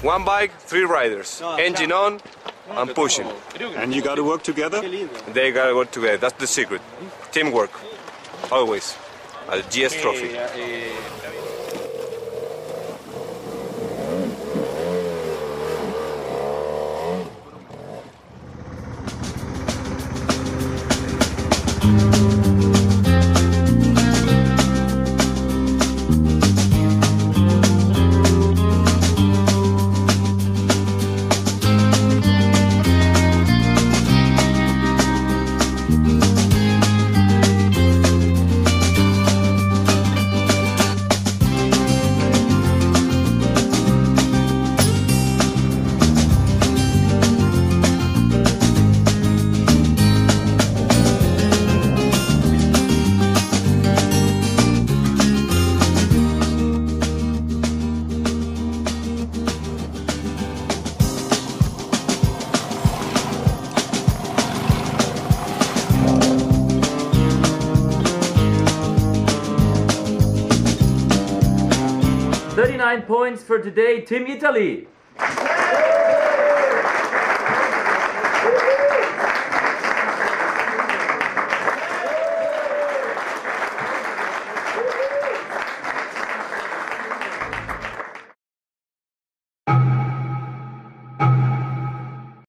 One bike, 3 riders. Engine on and pushing. And you got to work together? They gotta work together. That's the secret. Teamwork. Always. A GS trophy. Points for today, Team Italy.